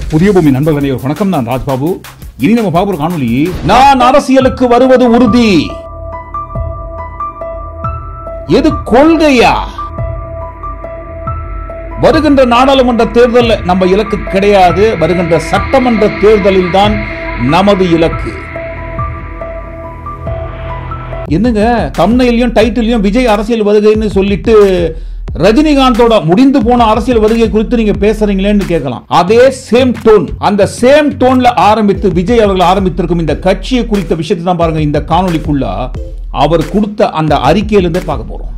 புதிய பூமி நண்பர்களே வணக்கம். நான் ராஜ்பாபு. இனி நம்ம பார்க்குற காணொலி, நான் அரசியலுக்கு வருவது உறுதி. எது கொள்கையா? வருகின்ற நாடாளுமன்ற தேர்தல் நம்ம இலக்கு கிடையாது. வருகின்ற சட்டமன்ற தேர்தலில் தான் நமது இலக்கு. என்னங்க தம்ப்நெயிலையும் டைட்டிலையும் விஜய் அரசியல் வருகைன்னு சொல்லிட்டு ரஜினிகாந்தோட முடிந்து போன அரசியல் வருகை குறித்து நீங்க பேசுறீங்களேன்னு கேட்கலாம். அதே சேம் டோன், அந்த சேம் டோன்ல ஆரம்பித்து விஜய் அவர்கள் ஆரம்பித்திருக்கும் இந்த கட்சியை குறித்த விஷயத்தை தான் பாருங்க இந்த காணொலிக்குள்ள அவர் கொடுத்த அந்த அறிக்கையிலிருந்தே பார்க்க போறோம்.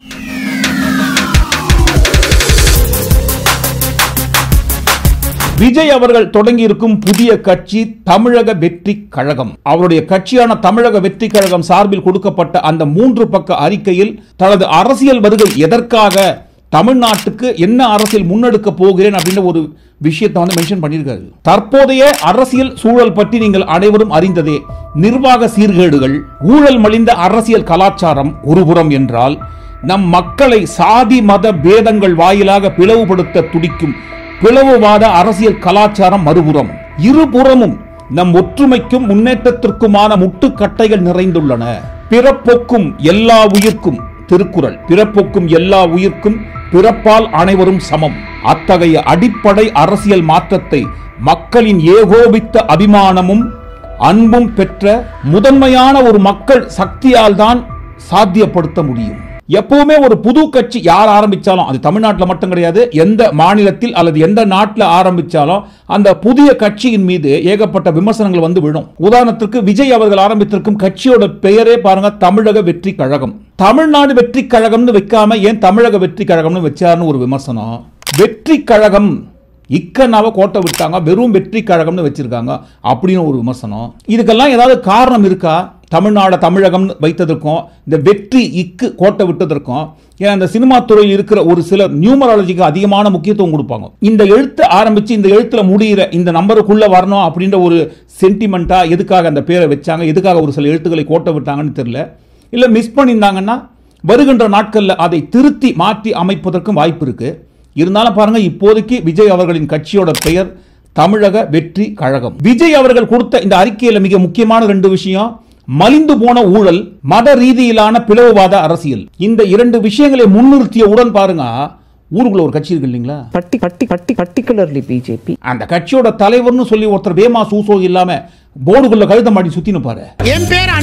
விஜய் அவர்கள் தொடங்கி இருக்கும் புதிய கட்சி தமிழக வெற்றி கழகம். அவருடைய கட்சியான தமிழக வெற்றி கழகம் சார்பில் கொடுக்கப்பட்ட அந்த 3 பக்க அறிக்கையில் தனது அரசியல் வருகை எதற்காக, தமிழ்நாட்டுக்கு என்ன அரசியல் முன்னெடுக்க போகிறேன் அப்படின்ற ஒரு விஷயத்தை வந்து மென்ஷன் பண்ணியிருக்காரு. தற்போதைய அரசியல் சூழல் பற்றி நீங்கள் அனைவரும் அறிந்ததே. நிர்வாக சீர்கேடுகள், ஊழல் மலிந்த அரசியல் கலாச்சாரம் ஒருபுறம் என்றால், நம் மக்களை சாதி மத பேதங்கள் வாயிலாக பிளவுபடுத்த துடிக்கும் பிளவுவாத அரசியல் கலாச்சாரம் மறுபுறம். இருபுறமும் நம் ஒற்றுமைக்கும் முன்னேற்றத்திற்குமான முட்டுக்கட்டைகள் நிறைந்துள்ளன. பிறப்போக்கும் எல்லா உயிர்க்கும், திருக்குறள், பிறப்போக்கும் எல்லா உயிர்க்கும் பிறப்பால் அனைவரும் சமம். அத்தகைய அடிப்படை அரசியல் மாற்றத்தை மக்களின் ஏகோபித்த அபிமானமும் அன்பும் பெற்ற முதன்மையான ஒரு மக்கள் சக்தியால் தான் சாத்தியப்படுத்த முடியும். எப்பவுமே ஒரு புது கட்சி யார் ஆரம்பிச்சாலும், அது தமிழ்நாட்டில் மட்டும் கிடையாது, எந்த மாநிலத்தில் அல்லது எந்த நாட்டில் ஆரம்பிச்சாலும் அந்த புதிய கட்சியின் மீது ஏகப்பட்ட விமர்சனங்கள் வந்து விழும். உதாரணத்திற்கு விஜய் அவர்கள் ஆரம்பித்திருக்கும் கட்சியோட பெயரே பாருங்க, தமிழக வெற்றி கழகம். தமிழ்நாடு வெற்றி கழகம்னு வைக்காம ஏன் தமிழக வெற்றி கழகம்னு வச்சாருன்னு ஒரு விமர்சனம். வெற்றி கழகம் இக்கனாவை கோட்டை விட்டாங்க, வெறும் வெற்றி கழகம்னு வச்சிருக்காங்க அப்படின்னு ஒரு விமர்சனம். இதுக்கெல்லாம் ஏதாவது காரணம் இருக்கா? தமிழ்நாடு தமிழகம் வைத்ததற்கும் இந்த வெற்றி இக்கு கோட்டை விட்டதற்கும், ஏன்னா இந்த சினிமா துறையில் இருக்கிற ஒரு சிலர் நியூமராலஜிக்கு அதிகமான முக்கியத்துவம் கொடுப்பாங்க. இந்த எழுத்து ஆரம்பிச்சு இந்த எழுத்துல முடிகிற இந்த நம்பருக்குள்ள வரணும் அப்படின்ற ஒரு சென்டிமெண்டா எதுக்காக அந்த பேரை வச்சாங்க, எதுக்காக ஒரு சில எழுத்துக்களை கோட்டை விட்டாங்கன்னு தெரியல. இல்ல மிஸ் பண்ணியிருந்தாங்கன்னா வருகின்ற நாட்கள்ல அதை திருத்தி மாற்றி அமைப்பதற்கும் வாய்ப்பு இருக்கு. இருந்தாலும் பாருங்க, இப்போதைக்கு விஜய் அவர்களின் கட்சியோட பெயர் தமிழக வெற்றி கழகம். விஜய் அவர்கள் கொடுத்த இந்த அறிக்கையில மிக முக்கியமான 2 விஷயம்: மலிந்து போன ஊழல், மத ரீதியிலான பிளவுவாத அரசியல். இந்த 2 விஷயங்களை முன்னிறுத்திய உடன் பாருங்க, ஊருக்குள்ள ஒரு கட்சி இருக்கு இல்லீங்களா, பர்டிகுலர்லி பிஜேபி. அந்த கட்சியோட தலைவர்னு சொல்லி ஒருத்தர் வேமா சூசோ இல்லாம போர்டுக்குள்ள கழுத மாட்டி சுத்தி நிப்பாரு. என் பேர்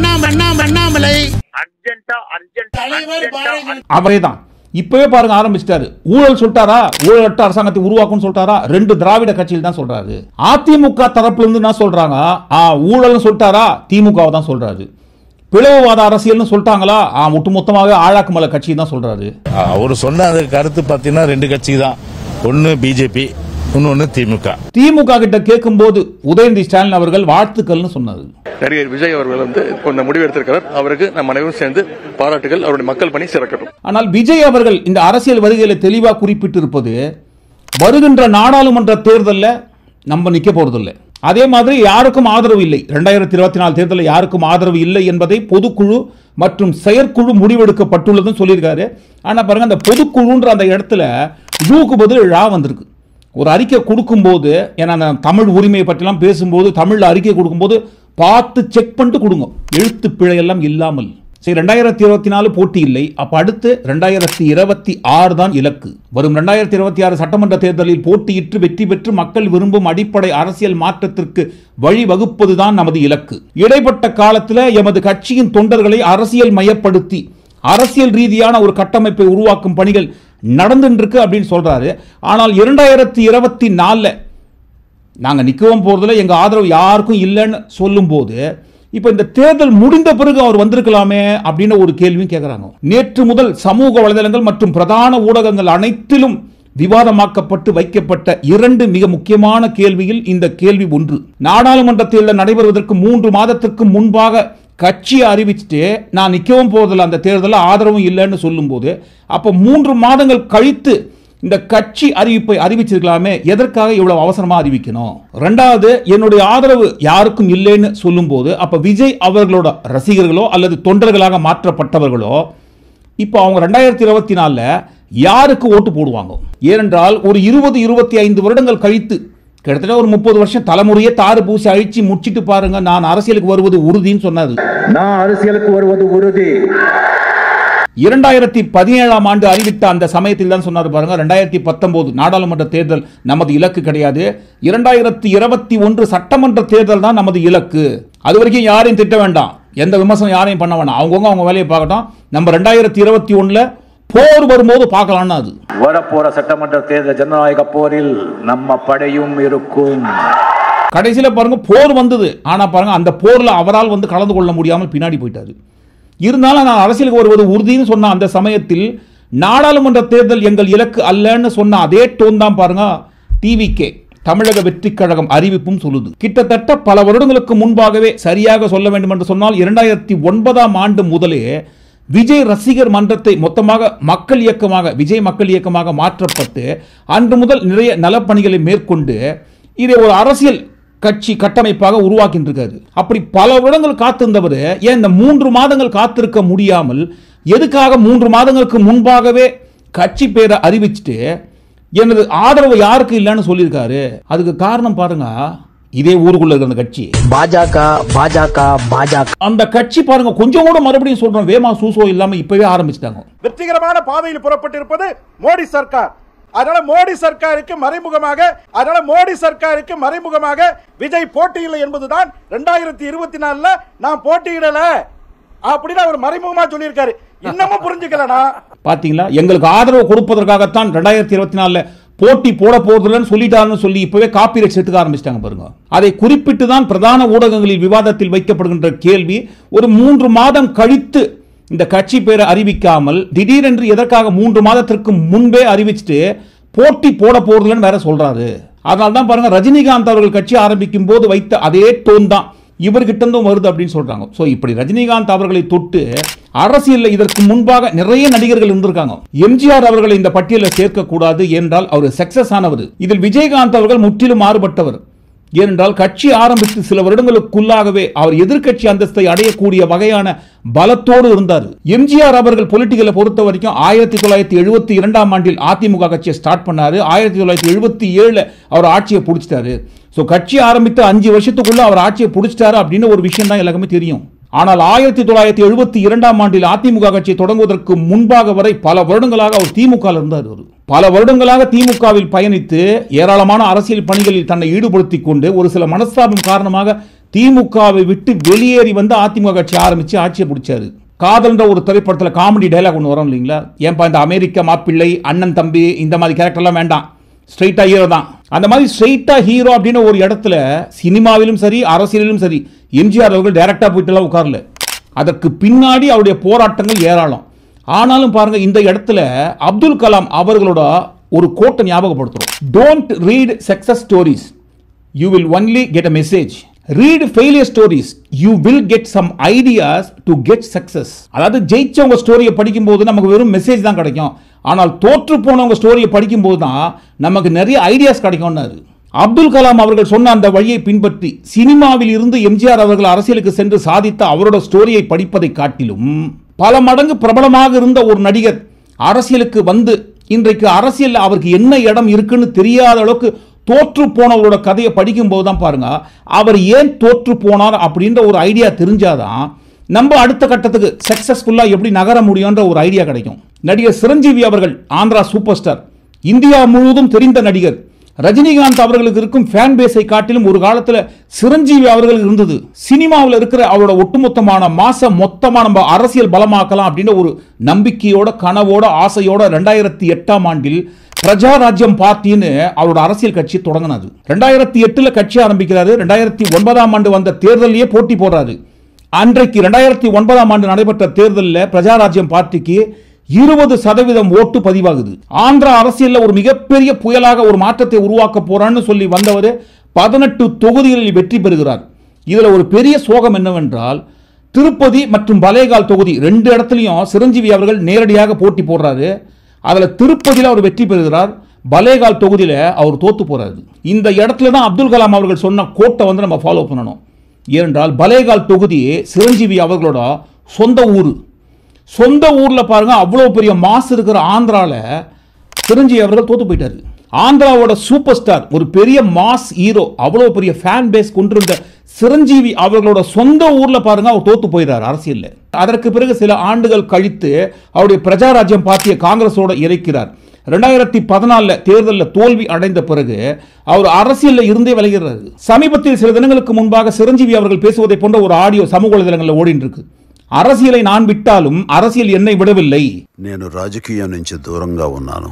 அண்ணாமலை, அவரே தான். இப்பவே பாருங்க ஆரம்பிச்சிட்டாரு. ஊழல் சொல்லிட்டாரா, ஊழலற்ற அரசாங்கத்தை உருவாக்கும் சொல்லிட்டாரா, 2 திராவிட கட்சியில் தான் சொல்றாரு. அதிமுக தரப்புல இருந்து என்ன சொல்றாங்க, ஊழல் சொல்லிட்டாரா, திமுக தான் சொல்றாரு. பிளவுவாத அரசியல்னு சொல்லிட்டாங்களா, ஒட்டுமொத்தமாக ஆழாக்குமலை கட்சி தான் சொல்றாரு. அவரு சொன்ன அந்த கருத்து பாத்தீங்கன்னா 2 கட்சி தான், ஒன்னு பிஜேபி, இன்னொன்னு திமுக. திமுக கிட்ட கேட்கும் போது உதயநிதி ஸ்டாலின் அவர்கள் வாழ்த்துக்கள்னு சொன்னாரு. நடிகர் விஜய் அவர்கள் வந்து இந்த முடிவு எடுத்திருக்கிறார். அவருக்கு நம்ம அனைவரும் சேர்ந்து பாராட்டுகள், அவருடைய மக்கள் பணி சிறக்கட்டும். ஆனால் விஜய் அவர்கள் இந்த அரசியல் வருகையில தெளிவா குறிப்பிட்டு இருப்பது, வருகின்ற நாடாளுமன்ற தேர்தலில் நம்ம நிக்க போறதில்லை. அதே மாதிரி யாருக்கும் ஆதரவு இல்லை. 2024 தேர்தலில் யாருக்கும் ஆதரவு இல்லை என்பதை பொதுக்குழு மற்றும் செயற்குழு முடிவெடுக்கப்பட்டுள்ளதுன்னு சொல்லியிருக்காரு. ஆனா பாருங்க, அந்த பொதுக்குழுன்ற அந்த இடத்துல ழூக்கு பதில் ழா வந்திருக்கு. ஒரு அறிக்கை கொடுக்கும்போது, ஏன்னா தமிழ் உரிமையை பற்றிலாம் பேசும்போது தமிழ்ல அறிக்கை கொடுக்கும்போது பார்த்து செக் பண்ணிட்டு கொடுங்க, எழுத்து பிழையெல்லாம் இல்லாமல். சரி, 2024 போட்டி இல்லை, அப்ப அடுத்து 2026 தான் இலக்கு. வரும் 2026 சட்டமன்ற தேர்தலில் போட்டியிட்டு வெற்றி பெற்று மக்கள் விரும்பும் அடிப்படை அரசியல் மாற்றத்திற்கு வழிவகுப்பதுதான் நமது இலக்கு. இடைப்பட்ட காலத்தில் எமது கட்சியின் தொண்டர்களை அரசியல் மயப்படுத்தி அரசியல் ரீதியான ஒரு கட்டமைப்பை உருவாக்கும் பணிகள் நடந்துருக்கு அப்படின்னு சொல்றாரு. ஆனால் 2024 நாங்க நிக்கவும் போறதுல எங்க ஆதரவு யாருக்கும் இல்லைன்னு சொல்லும் போது, இப்ப இந்த தேர்தல் முடிந்த பிறகு அவர் வந்திருக்கலாமே அப்படின்னு ஒரு கேள்வியும் கேட்கிறாங்க. நேற்று முதல் சமூக வலைதளங்கள் மற்றும் பிரதான ஊடகங்கள் அனைத்திலும் விவாதமாக்கப்பட்டு வைக்கப்பட்ட 2 மிக முக்கியமான கேள்வியில் இந்த கேள்வி ஒன்று. நாடாளுமன்ற தேர்தல் நடைபெறுவதற்கு 3 மாதத்திற்கு முன்பாக கட்சியை அறிவிச்சுட்டு நான் நிக்கவும் போறதில்லை, அந்த தேர்தலில் ஆதரவும் இல்லைன்னு சொல்லும் போது, அப்ப 3 மாதங்கள் கழித்து இந்த கட்சி அறிவிப்பை அறிவிச்சிருக்கலாமே, எதற்காக இவ்வளவு அவசரமா அறிவிக்கணும்? 2வது, என்னுடைய ஆதரவு யாருக்கும் இல்லைன்னு சொல்லும் போது, அப்ப விஜய் அவர்களோட ரசிகர்களோ அல்லது தொண்டர்களாக மாற்றப்பட்டவர்களோ இப்ப அவங்க 2024 யாருக்கு ஓட்டு போடுவாங்க? ஏனென்றால் ஒரு 20-25 வருடங்கள் கழித்து கிட்டத்தட்ட ஒரு 30 வருஷம் தலைமுறையே தாறு பூசி அழிச்சு முடிச்சிட்டு பாருங்க, நான் அரசியலுக்கு வருவது உறுதின்னு சொன்னாரு. நான் அரசியலுக்கு வருவது உறுதி. 2017ஆம் ஆண்டு அறிவித்த அந்த சமயத்தில் தான் சொன்னார் பாருங்க, 2019 நாடாளுமன்ற தேர்தல் நமது இலக்கு கிடையாது, 2021 சட்டமன்ற தேர்தல் தான் நமது இலக்கு. அது வரைக்கும் யாரையும் திட்ட வேண்டாம், எந்த விமர்சனம் யாரையும் பண்ண வேண்டாம், அவங்கவுங்க அவங்க வேலையை பார்க்கட்டும், நம்ம 2021 போர் வரும்போது பார்க்கலாம்னு. அது வரப்போற சட்டமன்ற தேர்தல் ஜனநாயக போரில் நம்ம படையும் இருக்கும். கடைசியில் பாருங்க போர் வந்தது, ஆனா பாருங்க அந்த போர்ல அவரால் வந்து கலந்து கொள்ள முடியாமல் பின்னாடி போயிட்டாரு. இருந்தாலும் நான் அரசியலுக்கு வருவது உறுதினு சொன்ன அந்த சமயத்தில் நாடாளுமன்ற தேர்தல் எங்கள் இலக்கு அல்லன்னு சொன்ன அதே டோன் தான் பாருங்க டிவிகே தமிழக வெற்றி கழகம் அறிவிப்பும் சொல்லுது. கிட்டத்தட்ட பல வருடங்களுக்கு முன்பாகவே, சரியாக சொல்ல வேண்டும் என்று சொன்னால் 2009ஆம் ஆண்டு முதலே விஜய் ரசிகர் மன்றத்தை மொத்தமாக மக்கள் இயக்கமாக, விஜய் மக்கள் இயக்கமாக மாற்றப்பட்டு அன்று முதல் நிறைய நலப்பணிகளை மேற்கொண்டு இதை ஒரு அரசியல் கட்சி கட்டமைப்பாக உருவாக்கின்றிருக்காரு. அப்படி பல வருடங்கள் காத்திருந்தவர் ஏன் இந்த 3 மாதங்கள் காத்திருக்க முடியாமல் எதுக்காக 3 மாதங்களுக்கு முன்பாகவே கட்சி பேரை அறிவிச்சுட்டு எனது ஆதரவு யாருக்கு இல்லைன்னு சொல்லியிருக்காரு? அதுக்கு காரணம் பாருங்க, இதே ஊருக்குள்ள இருக்கிற அந்த கட்சி பாஜக. அந்த கட்சி பாருங்க கொஞ்சம் கூட மறுபடியும் சொல்றோம் வேமா சூசோ இல்லாம இப்பவே ஆரம்பிச்சிட்டாங்க. வெற்றிகரமான பாதையில் புறப்பட்டிருப்பது மோடி சர்க்கார். அதனால மோடி சர்க்காருக்கு மறைமுகமாக விஜய் போட்டியில்லை என்பதுதான் 2024 நான் போட்டியிடல அப்படின்னு அவர் மறைமுகமா சொல்லியிருக்காரு. இன்னமும் புரிஞ்சுக்கலனா பாத்தீங்களா, எங்களுக்கு ஆதரவு கொடுப்பதற்காகத்தான் 2024 போட்டி போட போறதுன்னு சொல்லிட்டாருன்னு சொல்லி இப்பவே காப்பிரைட் எடுத்துக்க ஆரம்பிச்சிட்டாங்க பாருங்க. அதை குறிப்பிட்டு தான் பிரதான ஊடகங்களில் விவாதத்தில் வைக்கப்படுகின்ற கேள்வி, ஒரு 3 மாதம் கழித்து இந்த கட்சி பேரை அறிவிக்காமல் திடீரென்று எதற்காக 3 மாதத்திற்கு முன்பே அறிவிச்சுட்டு போட்டி போட போறதுன்னு வேற சொல்றாரு? அதனால தான் பாருங்க ரஜினிகாந்த் அவர்கள் கட்சி ஆரம்பிக்கும் போது வைத்த அதே டோன் தான் இவர்கிட்ட இருந்தும் வருது அப்படின்னு சொல்றாங்க. சோ இப்படி ரஜினிகாந்த் அவர்களை தொட்டு அரசியலில் இதற்கு முன்பாக நிறைய நடிகர்கள் இருந்திருக்காங்க. எம்ஜிஆர் அவர்களை இந்த பட்டியலில் சேர்க்க கூடாது என்றால் அவர் சக்சஸ் ஆனவர். இதில் விஜயகாந்த் அவர்கள் முற்றிலும் மாறுபட்டவர். ஏனென்றால் கட்சி ஆரம்பித்து சில வருடங்களுக்குள்ளாகவே அவர் எதிர்க்கட்சி அந்தஸ்தை அடையக்கூடிய வகையான பலத்தோடு இருந்தார். எம்ஜிஆர் அவர்கள் பொலிட்டிக்கலை பொறுத்த வரைக்கும் 1972ஆம் ஆண்டில் அதிமுக கட்சியை ஸ்டார்ட் பண்ணாரு. 1977 அவர் ஆட்சியை பிடிச்சிட்டாரு. சோ கட்சி ஆரம்பித்து 5 வருஷத்துக்குள்ள அவர் ஆட்சியை பிடிச்சிட்டாரு அப்படின்னு ஒரு விஷயம் தான் எல்லாருக்குமே தெரியும். ஆனால் 1972ஆம் ஆண்டில் அதிமுக கட்சியை தொடங்குவதற்கு முன்பாக வரை பல வருடங்களாக அவர் திமுக இருந்தார். பல வருடங்களாக திமுகவில் பயணித்து ஏராளமான அரசியல் பணிகளில் தன்னை ஈடுபடுத்திக் கொண்டு ஒரு சில மனஸ்தாபம் காரணமாக திமுகவை விட்டு வெளியேறி வந்து அதிமுக கட்சி ஆரம்பிச்சு ஆட்சியை பிடிச்சாரு. காதல்ன்ற ஒரு திரைப்படத்தில் காமெடி டைலாக் ஒன்று வரும் இல்லைங்களா, ஏன்பா இந்த அமெரிக்க மாப்பிள்ளை அண்ணன் தம்பி இந்த மாதிரி கேரக்டர்லாம் வேண்டாம், ஸ்ட்ரைட்டா ஹீரோ தான். அந்த மாதிரி ஸ்ட்ரைட்டா ஹீரோ அப்படின்னு ஒரு இடத்துல சினிமாவிலும் சரி அரசியலிலும் சரி எம்ஜிஆர் அவர்கள் டைரக்டா போயிட்டுலாம் உட்கார்ல. அதற்கு பின்னாடி அவருடைய போராட்டங்கள் ஏராளம். ஆனாலும் பாருங்க இந்த இடத்துல அப்துல் கலாம் அவர்களோட ஒரு கோட்டை ஞாபகப்படுத்துறோம். Don't read success stories, you will only get a message. Read failure stories, you will get some ideas to get success. அதாவது ஜெயிச்சவங்க ஸ்டோரியை படிக்கும் போது நமக்கு வெறும் மெசேஜ் தான் கிடைக்கும், ஆனால் தோற்று போனவங்க ஸ்டோரியை படிக்கும் போது தான் நமக்கு நிறைய ஐடியாஸ் கிடைக்கும்னாரு. அப்துல் கலாம் அவர்கள் சொன்ன அந்த வழியை பின்பற்றி சினிமாவில் இருந்து எம்ஜிஆர் அவர்கள் அரசியலுக்கு சென்று சாதித்த அவரோட ஸ்டோரியை படிப்பதை காட்டிலும் பல மடங்கு பிரபலமாக இருந்த ஒரு நடிகர் அரசியலுக்கு வந்து இன்றைக்கு அரசியல் அவருக்கு என்ன இடம் இருக்குன்னு தெரியாத அளவுக்கு தோற்று போனவரோட கதையை படிக்கும் போது தான் பாருங்க அவர் ஏன் தோற்று போனார் அப்படின்ற ஒரு ஐடியா தெரிஞ்சாதான் நம்ம அடுத்த கட்டத்துக்கு சக்சஸ்ஃபுல்லா எப்படி நகர முடியும்ன்ற ஒரு ஐடியா கிடைக்கும். நடிகர் சிரஞ்சீவி அவர்கள் ஆந்திரா சூப்பர் ஸ்டார், இந்தியா முழுவதும் தெரிந்த நடிகர். ரஜினிகாந்த் அவர்களுக்கு இருக்கும் ஃபேன் பேஸை காட்டிலும் ஒரு காலத்தில் சிரஞ்சீவி அவர்கள் இருந்தது. சினிமாவில் இருக்கிற அவரோட ஒட்டுமொத்தமான மொத்தமா நம்ம அரசியல் பலமாக்கலாம் அப்படின்ற ஒரு நம்பிக்கையோட கனவோட ஆசையோட 2008ஆம் ஆண்டில் பிரஜாராஜ்யம் பார்ட்டின்னு அவரோட அரசியல் கட்சி தொடங்கினது. 2008 கட்சி ஆரம்பிக்கிறாரு. 2009ஆம் ஆண்டு வந்த தேர்தலையே போட்டி போடுறாரு. அன்றைக்கு 2009ஆம் ஆண்டு நடைபெற்ற தேர்தலில் பிரஜாராஜ்யம் பார்ட்டிக்கு 20% ஓட்டு பதிவாகுது. ஆந்திரா அரசியல்ல ஒரு மிகப்பெரிய புயலாக ஒரு மாற்றத்தை உருவாக்க போறான்னு சொல்லி வந்தவர் 18 தொகுதிகளில் வெற்றி பெறுகிறார். இதுல ஒரு பெரிய சோகம் என்னவென்றால் திருப்பதி மற்றும் பலேகால் தொகுதி 2 இடத்துலையும் சிரஞ்சீவி அவர்கள் நேரடியாக போட்டி போடுறாரு. அதுல திருப்பதியில் அவர் வெற்றி பெறுகிறார், பலேகால் தொகுதியில அவர் தோத்து போறாரு. இந்த இடத்துல தான் அப்துல் கலாம் அவர்கள் சொன்ன கோட்டை வந்து நம்ம ஃபாலோ பண்ணணும். ஏனென்றால் பலேகால் தொகுதி சிரஞ்சீவி அவர்களோட சொந்த ஊர். சொந்த ஊர்ல பாருங்க அவ்வளவு பெரிய மாசு இருக்கிற ஆந்திரால சிரஞ்சீவி அவர்கள் தோத்து போயிட்டாரு. ஆந்திராவோட சூப்பர் ஸ்டார், ஒரு பெரிய மாஸ் ஹீரோ, அவ்வளவு பெரிய ஃபேன் பேஸ் கொண்டிருந்த சிரஞ்சீவி அவர்களோட சொந்த ஊர்ல பாருங்க அவர் தோத்து போயிறார் அரசியல்ல. அதற்கு பிறகு சில ஆண்டுகள் கழித்து அவருடைய பிரஜாராஜ்யம் பார்ட்டியை காங்கிரஸோட இறைக்கிறார். 2014 தேர்தலில் தோல்வி அடைந்த பிறகு அவர் அரசியல்ல இருந்தே விலகிறார். சமீபத்தில் சில தினங்களுக்கு முன்பாக சிரஞ்சீவி அவர்கள் பேசுவதை போன்ற ஒரு ஆடியோ சமூக வலைதளங்களில் ஓடிட்டு இருக்கு. அரசியலை நான் விட்டாலும் அரசியல் என்னை விடவில்லை. నేను రాజకీయం నుంచి దూరంగా ఉన్నాను,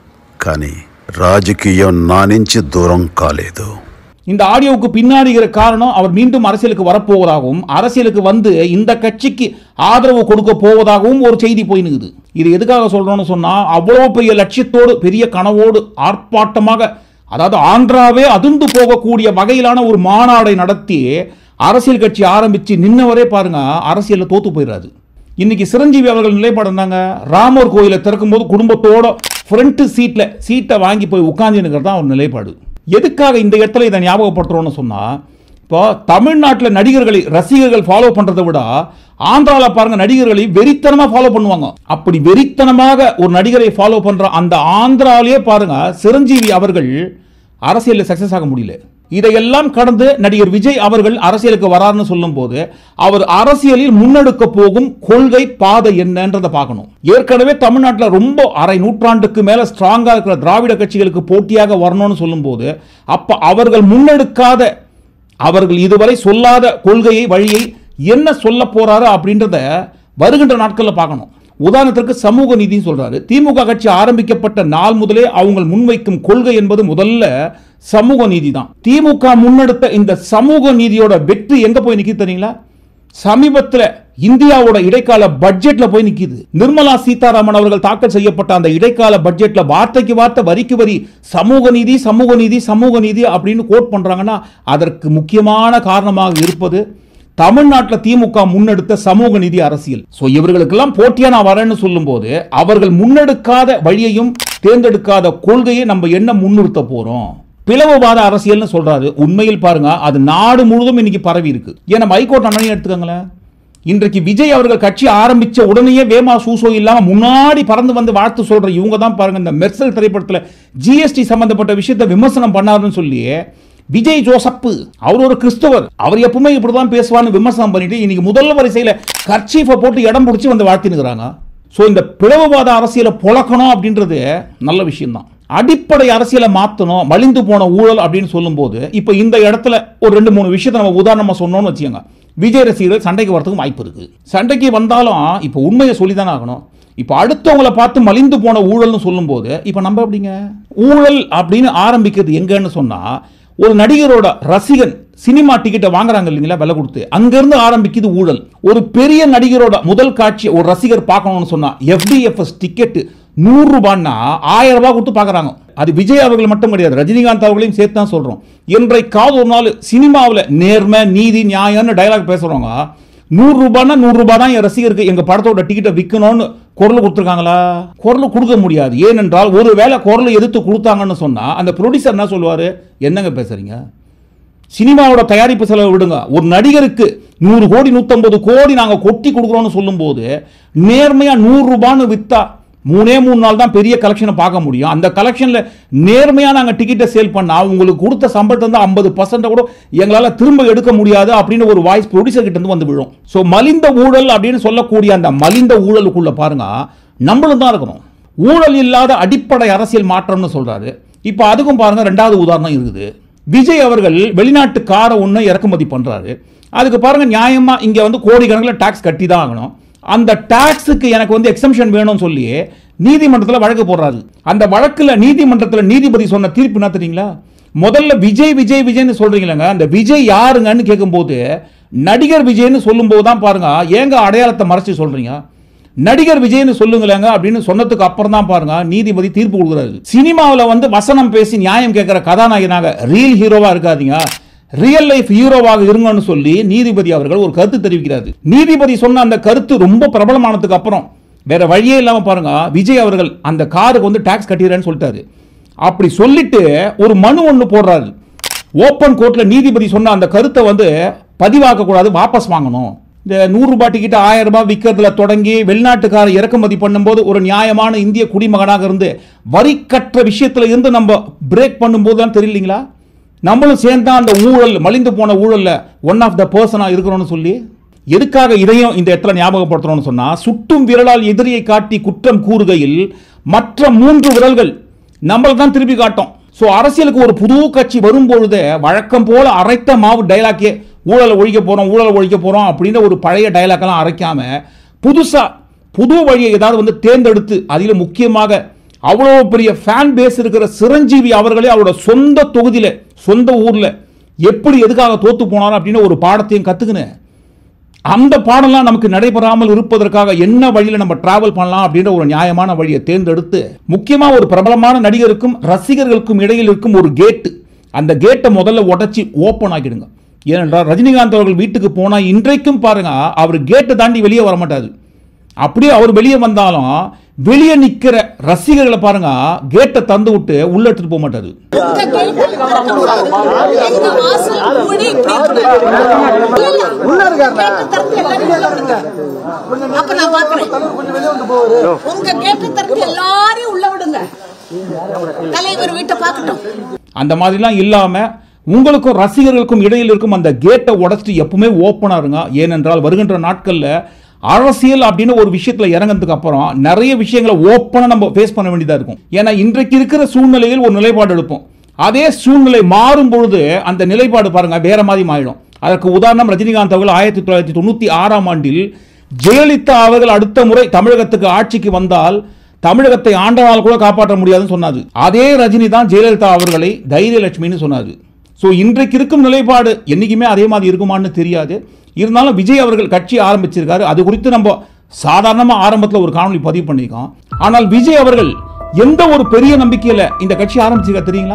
కానీ రాజకీయం నా నుంచి దూరం కాలేదు. இந்த ஆடியோவுக்கு பின்னாடி இருக்கிற காரணம் அவர் மீண்டும் அரசியலுக்கு வரப்போவதாகவும் அரசியலுக்கு வந்து இந்த கட்சிக்கு ஆதரவு கொடுக்க போவதாகவும் ஒரு செய்தி போயினுக்குது. இது எதுக்காக சொல்றோம்னு சொன்னா, அவ்வளவு பெரிய லட்சியத்தோடு பெரிய கனவோடு ஆர்ப்பாட்டமாக, அதாவது ஆந்திராவே அதிர்ந்து போகக்கூடிய வகையிலான ஒரு மாநாடை நடத்தி அரசியல் கட்சி ஆரம்பிச்சு நின்னவரே பாருங்க அரசியல்ல தோத்து போயிடாது. இன்னைக்கு சிரஞ்சீவி அவர்கள் நிலைப்பாடு இருந்தாங்க, ராமர் கோயிலை திறக்கும் போது குடும்பத்தோட ஃப்ரண்ட் சீட்டை வாங்கி போய் உட்கார்ந்து தான் ஒரு நிலைப்பாடு. எதுக்காக இந்த இடத்துல இதை ஞாபகப்படுத்துறோம்னு சொன்னா, இப்போ தமிழ்நாட்டில் நடிகர்களை ரசிகர்கள் ஃபாலோ பண்றதை விட ஆந்திரால பாருங்க நடிகர்களை வெறித்தனமா ஃபாலோ பண்ணுவாங்க. அப்படி வெறித்தனமாக ஒரு நடிகரை ஃபாலோ பண்ற அந்த ஆந்திராவிலே பாருங்க சிரஞ்சீவி அவர்கள் அரசியலில் சக்சஸ் ஆக முடியல. இதையெல்லாம் கடந்து நடிகர் விஜய் அவர்கள் அரசியலுக்கு வராருன்னு சொல்லும் போது அவர் அரசியலில் முன்னெடுக்க போகும் கொள்கை பாதை என்னன்றதை பார்க்கணும். ஏற்கனவே தமிழ்நாட்டில் ரொம்ப அரை நூற்றாண்டுக்கு மேல ஸ்ட்ராங்கா இருக்கிற திராவிட கட்சிகளுக்கு போட்டியாக வரணும்னு சொல்லும் போது அப்ப அவர்கள் முன்னெடுக்காத, அவர்கள் இதுவரை சொல்லாத கொள்கையை வழியை என்ன சொல்ல போறாரு அப்படின்றத வருகின்ற நாட்களில் பார்க்கணும். உதாரணத்திற்கு சமூக நீதி சொல்றாரு. திமுக கட்சி ஆரம்பிக்கப்பட்ட நாள் முதலே அவங்க முன்வைக்கும் கொள்கை என்பது முதல்ல சமூக நீதி தான். திமுக முன்னெடுத்த இந்த சமூக நீதியோட வெற்றி எங்க போய் நிக்குது தெரியுங்களா? சமீபத்தில் இந்தியாவோட இடைக்கால பட்ஜெட்ல போய் நிக்குது. நிர்மலா சீதாராமன் அவர்கள் தாக்கல் செய்யப்பட்ட அந்த இடைக்கால பட்ஜெட்ல வார்த்தைக்கு வார்த்தை வரிக்கு வரி சமூக நீதி சமூக நீதி சமூக நீதி அப்படின்னு கோட் பண்றாங்கன்னா அதற்கு முக்கியமான காரணமாக இருப்பது தமிழ்நாட்டில் திமுக முன்னெடுத்த சமூக நீதி அரசியல். சோ இவர்களுக்கெல்லாம் போட்டியா நான் வரேன்னு சொல்லும் போது அவர்கள் முன்னெடுக்காத வழியையும் தேர்ந்தெடுக்காத கொள்கையை நம்ம என்ன முன்னிறுத்த போறோம்? பிளவுவாத அரசியல்னு சொல்றாரு. உண்மையில் பாருங்க அது நாடு முழுவதும் இன்னைக்கு பரவி இருக்கு. ஏன் நம்ம ஹைகோர்ட் அண்ணனையும் எடுத்துக்கங்களேன். இன்றைக்கு விஜய் அவர்கள் கட்சி ஆரம்பிச்ச உடனேயே வேமா சூசோ இல்லாம முன்னாடி பறந்து வந்து வாழ்த்து சொல்ற இவங்க தான் பாருங்க இந்த மெர்சல் திரைப்படத்தில் ஜிஎஸ்டி சம்பந்தப்பட்ட விஷயத்தை விமர்சனம் பண்ணாருன்னு சொல்லி விஜய் ஜோசப் அவர் ஒரு கிறிஸ்தவர், அவர் எப்பவுமே இப்படிதான் பேசுவான்னு விமர்சனம் பண்ணிட்டு இன்னைக்கு முதல் வரிசையில கர்ச்சீஃபை போட்டு இடம் பிடிச்சி வந்து வாழ்த்தினுக்கிறாங்க. ஸோ இந்த பிளவுவாத அரசியலை பொழக்கணும் அப்படின்றது நல்ல விஷயம் தான். அடிப்படை அரசியலை மாற்றணும், மலிந்து போன ஊழல் அப்படின்னு சொல்லும் போது இப்போ இந்த இடத்துல ஒரு 2-3 விஷயத்தை நம்ம உதாரணமா சொன்னோம்னு வச்சுக்கோங்க. விஜய் ரசிகர்கள் சண்டைக்கு வரதுக்கு வாய்ப்பு இருக்கு. சண்டைக்கு வந்தாலும் இப்போ உண்மையை சொல்லி தானே ஆகணும். இப்போ அடுத்தவங்களை பார்த்து மலிந்து போன ஊழல்னு சொல்லும் போது இப்போ நம்ம எப்படிங்க ஊழல் அப்படின்னு ஆரம்பிக்கிறது எங்கன்னு சொன்னா, ஒரு நடிகரோட ரசிகன் சினிமா டிக்கெட்டை வாங்குறாங்க இல்லைங்களா விலை கொடுத்து, அங்கிருந்து ஆரம்பிக்குது ஊழல். ஒரு பெரிய நடிகரோட முதல் காட்சி ஒரு ரசிகர் பார்க்கணும்னு சொன்னா FDFS டிக்கெட் 100 ரூபாய்னா 1000 ரூபாய் கொடுத்து பார்க்கறாங்க. அது விஜய் அவர்கள் மட்டும் கிடையாது, ரஜினிகாந்த் அவர்களையும் சேர்த்து தான் சொல்றோம். என்றைக்காவது ஒரு நாள் சினிமாவில் நேர்மை நீதி நியாயம்னு டயலாக் பேசுறவங்க 100 ரூபாய்னா 100 ரூபாய் தான் என் ரசிகருக்கு எங்க படத்தோட டிக்கெட்டை விற்கணும்னு குரல் கொடுத்துருக்காங்களா? குரல் கொடுக்க முடியாது. ஏனென்றால் ஒரு வேளை குரலை எதிர்த்து கொடுத்தாங்கன்னு சொன்னா அந்த ப்ரொடியூசர் என்ன சொல்லுவாரு, என்னங்க பேசுறீங்க, சினிமாவோட தயாரிப்பு செலவு விடுங்க, ஒரு நடிகருக்கு 100 கோடி 150 கோடி நாங்க கொட்டி கொடுக்குறோம்னு சொல்லும் போது நேர்மையா 100 ரூபான்னு வித்தா 3 நாள் தான் பெரிய கலெக்ஷனை பார்க்க முடியும். அந்த கலெக்ஷன்ல நேர்மையா நாங்க டிக்கெட்டை சேல் பண்ணா உங்களுக்கு கொடுத்த சம்பளத்தை வந்து 50% கூட எங்களால திரும்ப எடுக்க முடியாது அப்படின்னு ஒரு வாய்ஸ் ப்ரொடியூசர் கிட்ட இருந்து வந்து விழும். சோ மலிந்த ஊழல் அப்படின்னு சொல்லக்கூடிய அந்த மலிந்த ஊழலுக்குள்ள பாருங்க நம்மளும் தான் இருக்கணும். ஊழல் இல்லாத அடிப்படை அரசியல் மாற்றம்னு சொல்றாரு. இப்ப அதுக்கும் பாருங்க 2வது உதாரணம் இருக்குது. விஜய் அவர்கள் வெளிநாட்டு காரை ஒன்று இறக்குமதி பண்றாரு. அதுக்கு பாருங்க நியாயமா இங்க வந்து கோடிக்கணக்கில் டாக்ஸ் கட்டி தான் ஆகணும். அந்த டாக்ஸுக்கு எனக்கு வந்து எக்ஸம்ஷன் வேணும்னு சொல்லி நீதிமன்றத்தில் வழக்கு போடுறாரு. அந்த வழக்கில் நீதிமன்றத்தில் நீதிபதி சொன்ன தீர்ப்பு என்ன தெரியுங்களா? முதல்ல விஜய் விஜய் விஜய்னு சொல்றீங்களா, அந்த விஜய் யாருங்கன்னு கேட்கும்போது நடிகர் விஜய்னு சொல்லும் போது தான் பாருங்க ஏங்க அடையாளத்தை மறைச்சு சொல்றீங்க, நடிகர் விஜய்னு சொல்லுங்களேங்க அப்படின்னு சொன்னதுக்கு அப்புறம் தான் பாருங்க நீதிபதி தீர்ப்பு கொடுக்குறாரு. சினிமாவில் வந்து வசனம் பேசி நியாயம் கேட்கிற கதாநாயகனாக ரியல் ஹீரோவா இருக்காதீங்க, ரியல் லைஃப் ஹீரோவாக இருங்கன்னு சொல்லி நீதிபதி அவர்கள் ஒரு கருத்து தெரிவிக்கிறார். நீதிபதி சொன்ன அந்த கருத்து ரொம்ப பிரபலமானதுக்கு அப்புறம் வேற வழியே இல்லாம பாருங்க விஜய் அவர்கள் அந்த காருக்கு வந்து டாக்ஸ் கட்டிடுறேன்னு சொல்லிட்டாரு. அப்படி சொல்லிட்டு ஒரு மனு ஒன்று போடுறாரு. ஓப்பன் கோர்ட்ல நீதிபதி சொன்ன அந்த கருத்தை வந்து பதிவாக்க கூடாது, வாபஸ் வாங்கணும். இந்த 100 ரூபாய் டிக்கெட் 1000 ரூபாய் விற்கிறதுல தொடங்கி வெளிநாட்டுக்கார இறக்குமதி பண்ணும்போது ஒரு நியாயமான இந்திய குடிமகனாக இருந்து வரி கற்ற விஷயத்துல இருந்து நம்ம பிரேக் பண்ணும்போது தான் தெரியலீங்களா நம்மளும் சேர்ந்தா அந்த ஊழல் மலிந்து போன ஊழல்ல ஒன் ஆஃப் த பர்சனா இருக்கிறோம்னு சொல்லி எதுக்காக இதையும் இந்த இடத்துல ஞாபகப்படுத்துறோம்னு சொன்னா சுட்டும் விரலால் எதிரியை காட்டி குற்றம் கூறுகையில் மற்ற 3 விரல்கள் நம்மள தான் திருப்பி காட்டும். ஸோ அரசியலுக்கு ஒரு புது கட்சி வரும்பொழுது வழக்கம் போல அரைத்த மாவு டைலாக்கே ஊழலை ஒழிக்க போறோம் அப்படின்ற ஒரு பழைய டைலாக்கெல்லாம் அரைக்காம புதுசா புது வழியை ஏதாவது தேர்ந்தெடுத்து அதில் முக்கியமாக அவ்வளோ பெரிய ஃபேன் பேஸ் இருக்கிற சிரஞ்சீவி அவர்களே அவரோட சொந்த தொகுதியில சொந்த ஊர்ல எப்படி எதுக்காக தோத்து போனார் அப்படின்னு ஒரு பாடத்தையும் கத்துக்கினேன். அந்த பாடலாம் நமக்கு நடைபெறாமல் இருப்பதற்காக என்ன வழியில நம்ம டிராவல் பண்ணலாம் அப்படின்ற ஒரு நியாயமான வழியை தேர்ந்தெடுத்து முக்கியமா ஒரு பிரபலமான நடிகருக்கும் ரசிகர்களுக்கும் இடையில் இருக்கும் ஒரு கேட், அந்த கேட்டை முதல்ல உடைச்சி ஓப்பன் ஆக்கிடுங்க. ஏனென்றால் ரஜினிகாந்த் அவர்கள் வீட்டுக்கு போனா இன்றைக்கும் பாருங்க அவர் கேட்டை தாண்டி வெளியே வர மாட்டாரு. அப்படியே அவர் வெளியே வந்தாலும் வெளியே நிக்கிற ரசிகர்களை பாருங்க கேட்டை தந்து விட்டு உள்ள எடுத்துட்டு போக மாட்டாரு. அந்த மாதிரிலாம் இல்லாம உங்களுக்கும் ரசிகர்களுக்கும் இடையில் இருக்கும் அந்த கேட்டை உடைச்சிட்டு எப்பவுமே ஓப்பனா இருங்க. ஏனென்றால் வருகின்ற நாட்கள்ல அரசியல் அப்படின்னு ஒரு விஷயத்துல இறங்கினதுக்கு அப்புறம் நிறைய விஷயங்களை ஓப்பனா நம்ம ஃபேஸ் பண்ண வேண்டியதா இருக்கும். ஏன்னா இன்றைக்கு இருக்கிற சூழ்நிலையில் ஒரு நிலைப்பாடு எடுப்போம், அதே சூழ்நிலை மாறும் பொழுது அந்த நிலைப்பாடு பாருங்க வேற மாதிரி மாறிடும். அதற்கு உதாரணம் ரஜினிகாந்த் அவர்கள் 1996ஆம் ஆண்டில் ஜெயலலிதா அவர்கள் அடுத்த முறை தமிழகத்துக்கு ஆட்சிக்கு வந்தால் தமிழகத்தை ஆண்டவால் கூட காப்பாற்ற முடியாதுன்னு சொன்னாரு. அதே ரஜினி தான் ஜெயலலிதா அவர்களை தைரியலட்சுமின்னு சொன்னாரு. ஸோ இன்றைக்கு இருக்கும் நிலைப்பாடு என்னைக்குமே அதே மாதிரி இருக்குமான்னு தெரியாது. இருந்தாலும் விஜய் அவர்கள் கட்சி ஆரம்பிச்சிருக்காரு, அது குறித்து நம்ம சாதாரணமா ஆரம்பத்தில் ஒரு காணொலி பதிவு பண்ணிருக்கோம். ஆனால் விஜய் அவர்கள் எந்த ஒரு பெரிய நம்பிக்கையில இந்த கட்சி ஆரம்பிச்சிருக்கா தெரியுங்களா?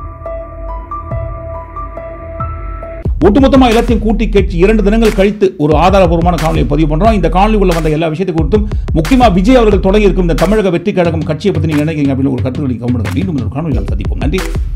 ஒட்டுமொத்தமா எல்லாத்தையும் கூட்டி கட்சி 2 தினங்கள் கழித்து ஒரு ஆதாரபூர்வமான காணொலியை பதிவு பண்றோம். இந்த காணொலிக்குள்ள வந்த எல்லா விஷயத்தை குறித்தும் முக்கியமா விஜய் அவர்கள் தொடங்கி இருக்கும் இந்த தமிழக வெற்றி கழகம் கட்சியை பத்தி நீங்க நினைக்கிறீங்க அப்படின்னு ஒரு கருத்துக்களை கவனிங்க. மீண்டும் ஒரு காணொலியில் சந்திப்போம். நன்றி.